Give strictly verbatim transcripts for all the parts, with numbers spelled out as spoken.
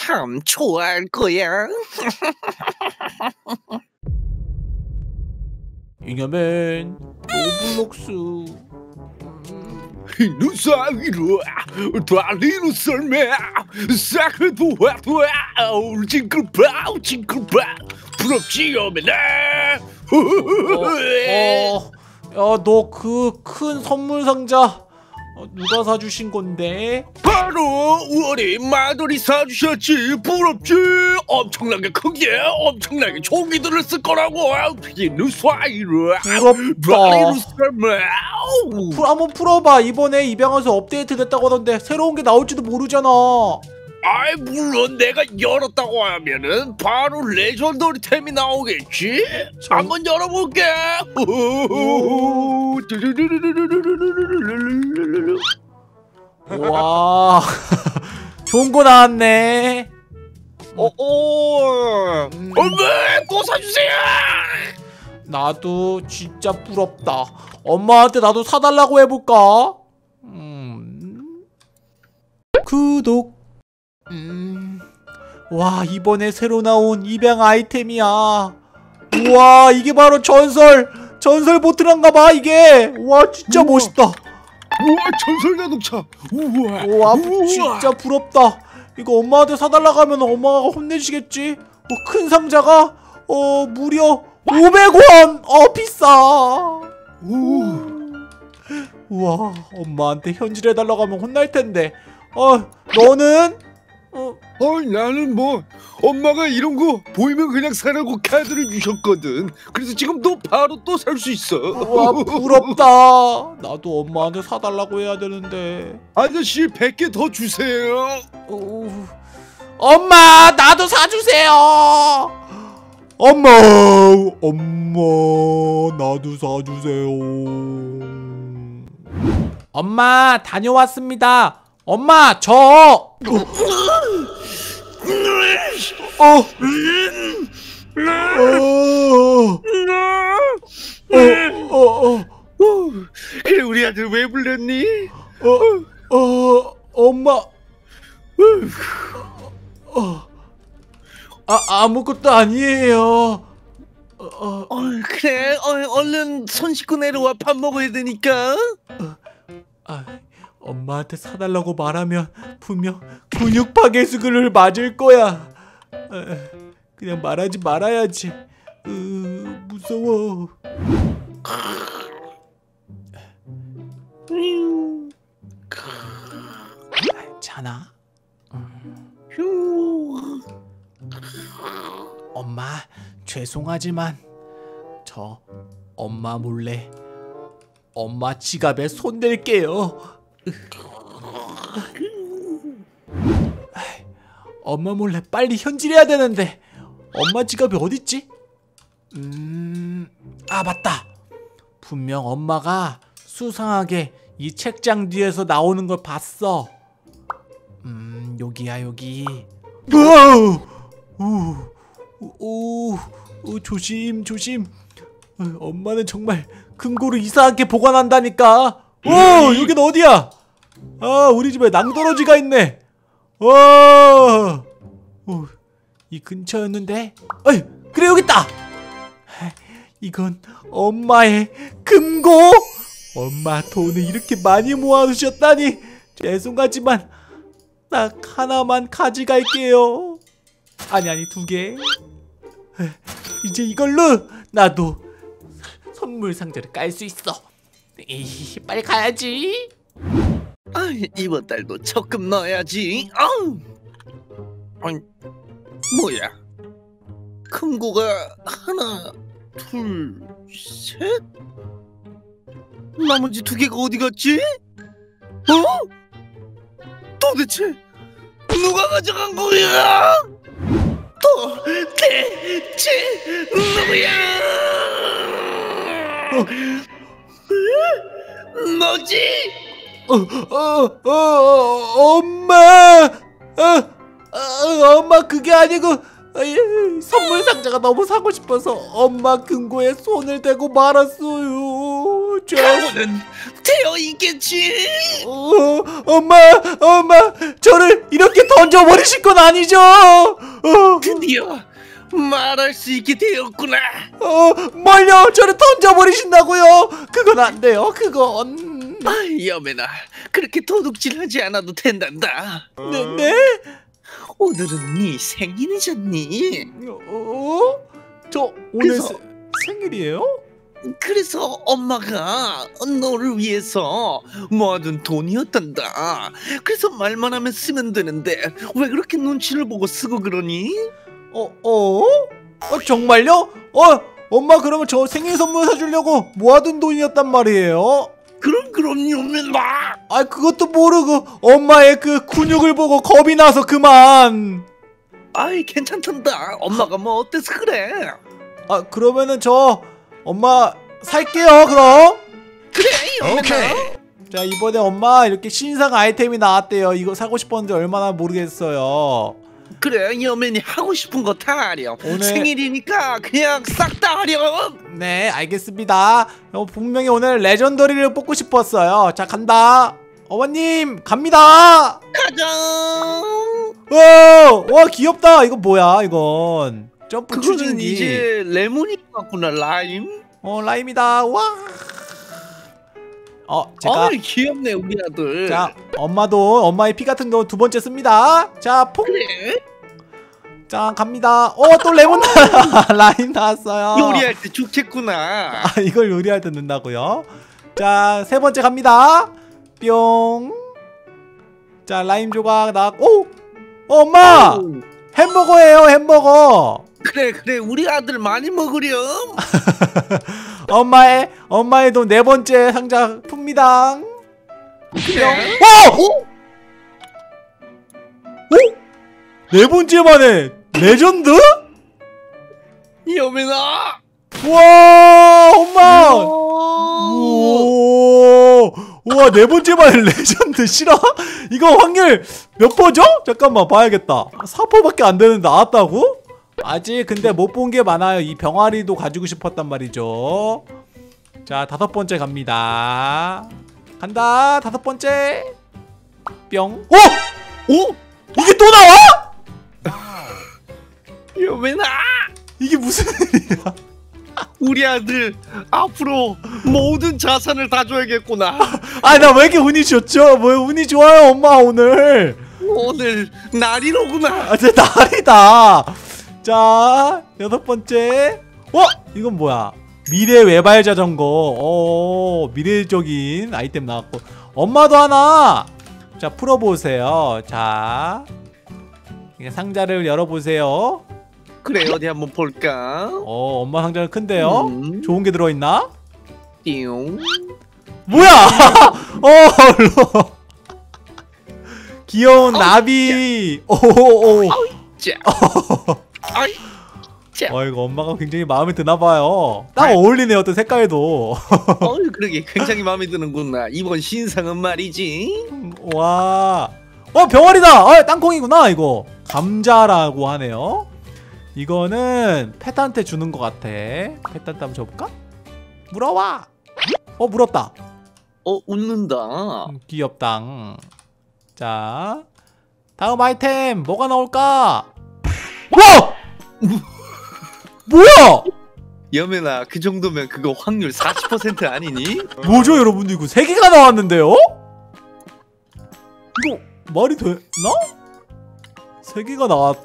참 좋아할 거야. 잉여맨 로블록스 누사위로 달리는 썰매 사크도 와도 징글바우 징글바우 부럽지 여매나. 어, 어, 야, 너 그 큰 선물 상자 어, 누가 사주신 건데? 바로 우리 마들이 사주셨지. 부럽지? 엄청나게 크게 엄청나게 종이들을 쓸 거라고. 누사위로 달리는 썰매. 풀, 한번 풀어봐. 이번에 입양해서 업데이트 됐다고 하던데 새로운 게 나올지도 모르잖아. 아이 물론 내가 열었다고 하면은 바로 레전더리 템이 나오겠지. 정... 한번 열어볼게. 와 좋은 거 나왔네. 어어 음... 엄마 또 사주세요. 나도 진짜 부럽다. 엄마한테 나도 사달라고 해볼까? 음... 구독. 음... 와 이번에 새로 나온 입양 아이템이야. 우와 이게 바로 전설 전설 보트란가봐 이게. 와 진짜 우와. 멋있다. 우와 전설 자동차. 우와 우와 우와. 진짜 부럽다. 이거 엄마한테 사달라고 하면 엄마가 혼내시겠지? 어, 큰 상자가 어 무려 오백 원! 어 비싸. 오. 우와 엄마한테 현질해달라고 하면 혼날텐데. 어 너는? 어, 어 나는 뭐 엄마가 이런 거 보이면 그냥 사라고 카드를 주셨거든. 그래서 지금 또 바로 또 살 수 있어. 우와 부럽다. 나도 엄마한테 사달라고 해야 되는데. 아저씨 백 개 더 주세요. 어, 엄마 나도 사주세요. 엄마 엄마 나도 사주세요. 엄마 다녀왔습니다. 엄마 저 어. 어. 어. 어. 어. 그래 우리 아들 왜 불렀니? 어. 어. 엄마. 어. 아 아무것도 아니에요. 어. 어. 어, 그래 어, 얼른 손 씻고 내려와. 밥 먹어야 되니까. 어. 아. 엄마한테 사달라고 말하면 분명 근육 파괴수를 맞을 거야. 그냥 말하지 말아야지. 으, 무서워. 괜찮아. 엄마 죄송하지만 저 엄마 몰래 엄마 지갑에 손 댈게요. 엄마 몰래 빨리 현질해야 되는데 엄마 지갑이 어딨지? 음... 아 맞다! 분명 엄마가 수상하게 이 책장 뒤에서 나오는 걸 봤어. 음... 여기야 여기. 으아! 오, 오, 오, 조심 조심. 어, 엄마는 정말 금고를 이상하게 보관한다니까. 오! 여긴 어디야? 아 우리 집에 낭떠러지가 있네. 와! 오, 이 근처였는데. 어이 그래 여기 있다. 이건 엄마의 금고. 엄마 돈을 이렇게 많이 모아두셨다니 죄송하지만 딱 하나만 가져갈게요. 아니 아니 두 개. 이제 이걸로 나도 선물 상자를 깔 수 있어. 에이, 빨리 가야지. 아, 이번 달도 적금 넣어야지. 아우. 아니, 뭐야? 금고가 하나, 둘, 셋? 나머지 두 개가 어디 갔지? 어? 도대체 누가 가져간 거야? 도대체 누구야? 어? 뭐지? 어, 어, 어, 어, 엄마, 어, 어, 엄마 그게 아니고 어, 선물 상자가 너무 사고 싶어서 엄마 금고에 손을 대고 말았어요. 저, 각오는 되어 있겠지. 어, 엄마, 엄마, 저를 이렇게 던져버리실 건 아니죠? 어, 드디어 말할 수 있게 되었구나. 어, 뭘요? 저를 던져버리신다고요? 그건 안 돼요. 그건. 아, 여매나 그렇게 도둑질하지 않아도 된단다. 네, 네? 오늘은 네 생일이잖니. 어? 저 오늘 그래서- 세, 생일이에요? 그래서 엄마가 너를 위해서 모아둔 돈이었단다. 그래서 말만 하면 쓰면 되는데 왜 그렇게 눈치를 보고 쓰고 그러니? 어, 어? 어, 정말요? 어, 엄마 그러면 저 생일 선물 사주려고 모아둔 돈이었단 말이에요? 그럼 그럼 여매나. 아, 그것도 모르고 엄마의 그 근육을 보고 겁이 나서 그만. 아이 괜찮단다. 엄마가 뭐 어때서 그래? 아, 그러면은 저 엄마 살게요. 그럼. 그래 여매나. 자, 이번에 엄마 이렇게 신상 아이템이 나왔대요. 이거 사고 싶었는데 얼마나 모르겠어요. 그래 여맨이 하고 싶은 거 다 하렴. 오늘- 생일이니까 그냥 싹 다 하렴. 네, 알겠습니다. 어, 분명히 오늘 레전더리를 뽑고 싶었어요. 자, 간다. 어머님, 갑니다. 가자. 와, 와, 귀엽다. 이거 뭐야, 이건. 점프 그거는 추진기. 이제 레몬이 같구나. 라임. 어, 라임이다. 와. 어, 제가. 어이 귀엽네 우리 아들. 자, 엄마도, 엄마의 피 같은 거 두 번째 씁니다. 자, 폭. 그래 자, 갑니다. 어, 또 레몬 나 라임 나왔어요. 요리할 때 좋겠구나. 아, 이걸 요리할 때 넣는다고요? 자, 세 번째 갑니다. 뿅. 자, 라임 조각 나왔고. 오! 어, 엄마! 아우, 햄버거예요, 햄버거. 그래 그래 우리 아들 많이 먹으렴. 엄마의 엄마의 돈 네 번째 상자 풉니다. 그래. 오! 오? 네 번째 만에 레전드? 여매나. 와, 엄마. 오. 오, 우와, 네 번째 만에 레전드 실화? 이거 확률 몇 퍼죠? 잠깐만 봐야겠다. 사 퍼밖에 안 되는데 나왔다고? 아직 근데 못 본 게 많아요. 이 병아리도 가지고 싶었단 말이죠. 자, 다섯 번째 갑니다. 간다. 다섯 번째. 뿅. 오! 오. 이게 또 나와? 여매나. 이게 무슨 일이야? 우리 아들 앞으로 모든 자산을 다 줘야겠구나. 아, 나 왜 이렇게 운이 좋죠? 왜 운이 좋아요, 엄마 오늘? 오늘 날이로구나. 아, 제 날이다. 자, 여섯 번째. 어? 이건 뭐야? 미래 외발 자전거. 어, 미래적인 아이템 나왔고. 엄마도 하나. 자, 풀어보세요. 자, 상자를 열어보세요. 그래 어디 한번 볼까? 어, 엄마 상자는 큰데요? 음. 좋은 게 들어있나? 띠용. 뭐야? 어, 얼로. 귀여운 어우, 나비. 오오오. 자. 아이. 자. 어, 이거 엄마가 굉장히 마음에 드나봐요. 딱 아이. 어울리네, 어떤 색깔도. 어이 그러게 굉장히 마음에 드는구나. 이번 신상은 말이지. 와. 어, 병아리다. 아, 땅콩이구나, 이거. 감자라고 하네요. 이거는 펫한테 주는 것 같아. 펫한테 한번 줘볼까? 물어와. 어, 물었다. 어 웃는다. 음, 귀엽당. 자, 다음 아이템 뭐가 나올까? 와! 뭐야? 여매나 그 정도면 그거 확률 사십 퍼센트 아니니? 뭐죠, 여러분? 이거 세 개가 나왔는데요? 이거 말이 되나? 세 개가 나왔다?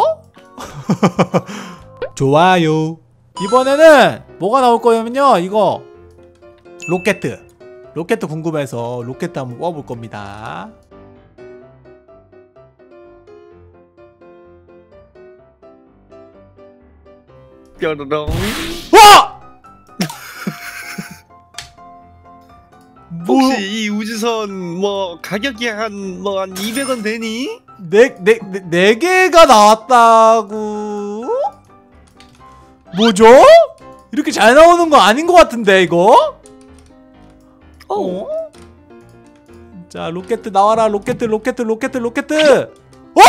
좋아요. 이번에는 뭐가 나올 거냐면요, 이거 로켓. 로켓 궁금해서 로켓 한번 뽑아볼 겁니다. 뾰로롱. 와! 뭐, 혹시 이 우주선 뭐 가격이 한 뭐 한 이백 원 되니? 네, 네, 네, 네 개가 나왔다고? 뭐죠? 이렇게 잘 나오는 거 아닌 것 같은데, 이거? 어. 어? 자, 로켓 나와라. 로켓, 로켓, 로켓, 로켓. 와!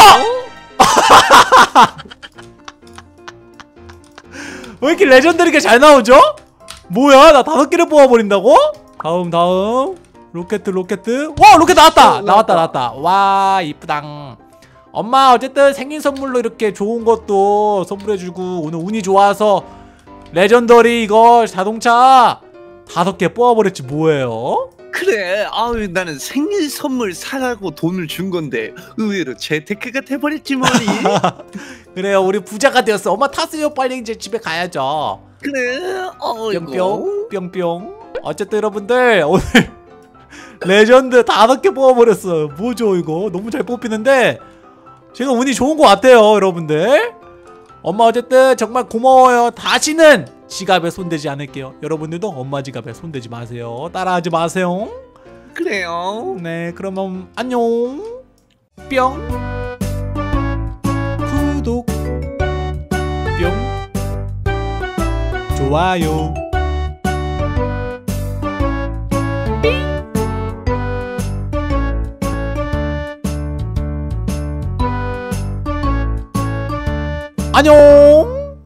왜 이렇게 레전드리게 잘 나오죠? 뭐야 나 다섯 개를 뽑아버린다고? 다음 다음 로켓 로켓 와 로켓 나왔다 나왔다 나왔다 와 이쁘당. 엄마 어쨌든 생일 선물로 이렇게 좋은 것도 선물해주고 오늘 운이 좋아서 레전더리 이거 자동차 다섯 개 뽑아버렸지 뭐예요? 그래, 아유 나는 생일 선물 사라고 돈을 준 건데 의외로 재테크가 돼버렸지 뭐니. 그래요 우리 부자가 되었어. 엄마 타세요 빨리 이제 집에 가야죠. 그래, 어이구. 뿅뿅 뿅뿅. 어쨌든 여러분들 오늘 레전드 다섯 개 뽑아버렸어요. 뭐죠 이거 너무 잘 뽑히는데 제가 운이 좋은 것 같아요 여러분들. 엄마 어쨌든 정말 고마워요. 다시는 지갑에 손대지 않을게요. 여러분들도 엄마 지갑에 손대지 마세요. 따라하지 마세요. 그래요. 네 그러면 안녕. 뿅. 구독 뿅. 좋아요. 안녕.